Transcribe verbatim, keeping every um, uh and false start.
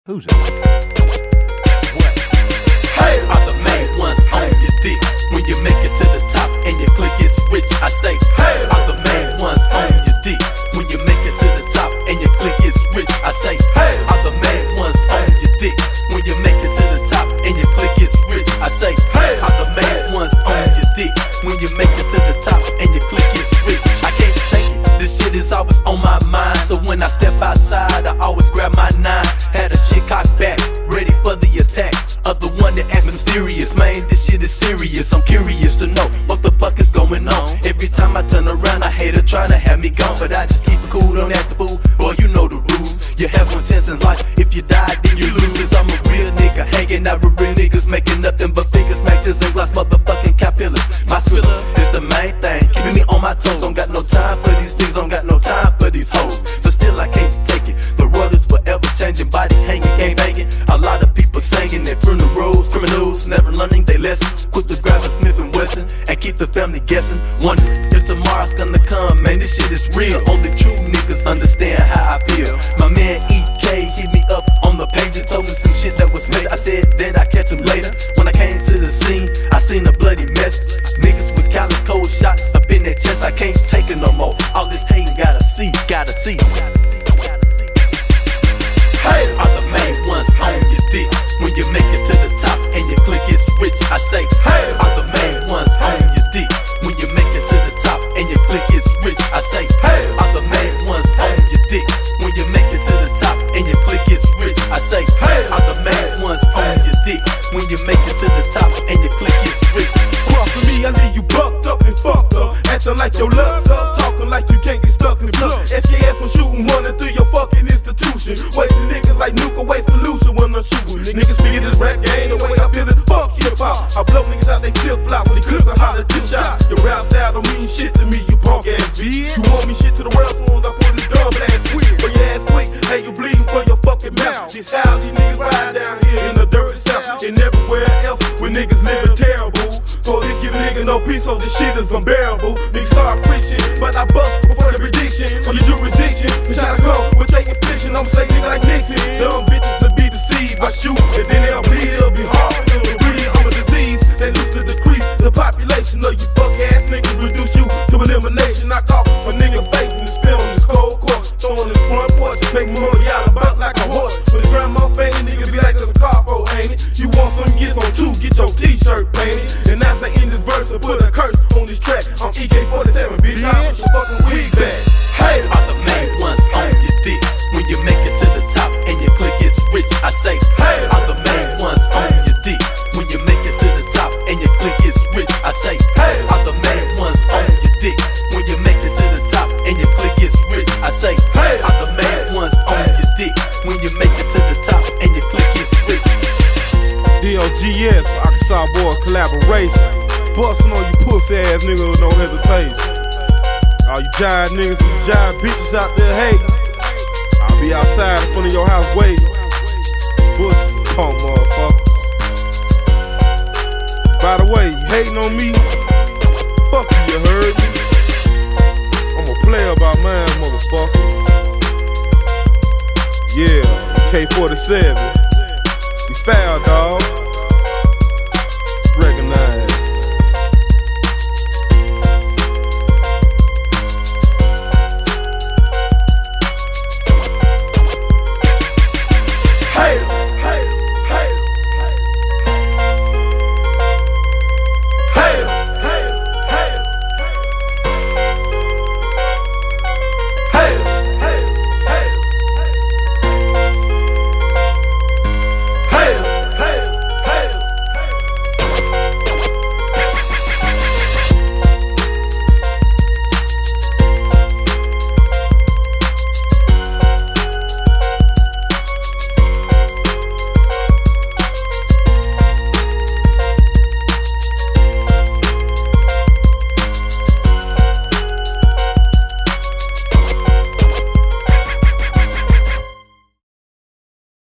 Who's it? What? Hey, are the main ones on your dick when you make it to the top and your click is rich? I say, hey, are the main ones on your dick when you make it to the top and your click is rich? I say, hey, are the main ones on your dick when you make it to the top and your click is rich? I say, hey, are the main ones on your dick when you make it to the top and your click is rich? I can't take it. This shit is always on my mind, so when I step outside, I always grab my nine. Had a shit cocked back, ready for the attack of the one that acts mysterious. Man, this shit is serious. I'm curious to know what the fuck is going on. Every time I turn around, I hate her trying to have me gone, but I just keep it cool, don't act the fool. Boy, you know the rules. You have one chance in life. If you die, then you lose. Cause I'm a real nigga, hanging out with real niggas, making nothing but figures, matches and glass motherfucking capillars. My thriller is the main thing, keeping me on my toes. Don't got no time for these things, don't got no time for these hoes. But still I can't take it. The world is forever changing, body hanging, gang banging. A lot of people singing at funerals, criminals never learning they lesson. Quick to grab a Smith and Wesson and keep the family guessing, wondering if tomorrow's gonna come. Man, this shit is real. Only true niggas understand how I feel. My man E K hit me up on the page and told me some shit that was messed. I said that I catch him later. When I came to the scene, I seen a bloody mess. Niggas with calico shots up in their chest. I can't take it no more. All this hating gotta cease, gotta cease. Hey, are the main ones on your dick when you make it to the top and your click is rich? I say, hey, are the main ones on your dick when you make it to the top and your click is rich? I say, hey, are the main ones on your dick when you make it to the top and your click is rich? I say, hey, are the main ones on your dick when you make it to the top and your click is rich? Crossing me, I leave you bucked up and fucked up, acting like your luck's up, talking like you can't get stuck in blood. F J S from shooting running through your fucking institution, wasting niggas like nuclear waste pollution when I'm shooting. Niggas figure this rap game the way I feel it. Fuck hip hop. I blow niggas out they flip flop with the clips of holler tip shot. Your rap style don't mean shit to me, you punk ass bitch. You want me shit to the world soon as I put this dumb ass quick. But your ass quick, hey you bleeding from your fucking mouth. This how these niggas ride down here in the dirty south and everywhere else when niggas living terrible. So they give a nigga no peace, so this shit is unbearable. Niggas start preaching, but I bust before the prediction on your jurisdiction. We try to come with taking fiction. I'm saying nigga like Nixon. Dumb bitches to be deceived by shoot, and then they'll bleed. It'll be hard to breathe. I'm a disease that used to decrease the population of you fuck ass niggas. Reduce you to elimination. I call a nigga face and spit on this cold course. Throw on this front porch, make me more y'all about like a horse. With a grandma fainting, niggas be like there's a car for, ain't it? You want some, get some too, get your t-shirt painted. And after in this verse, I put a curse on this track. I'm E K forty-seven, bitch. I put your fucking wig back. Hey, are the main ones on your dick when you make it to the top and your click is rich? I say, hey, are the main ones on your dick when you make it to the top and your click is rich? I say, hey, are the main ones on your dick when you make it to the top and your click is rich? I say, hey, are the main ones on your dick when you make it to the top and your click is rich? D O G S, Arkansas Boys Collaboration. Bustin' on you pussy ass niggas with no hesitation. All you jive niggas and jive bitches out there hating, I'll be outside in front of your house waiting. Pussy, punk motherfucker. By the way, you hating on me? Fuck you, you heard me? I'm a player by mine, motherfucker. Yeah, K forty-seven. You foul, dawg. Recognize.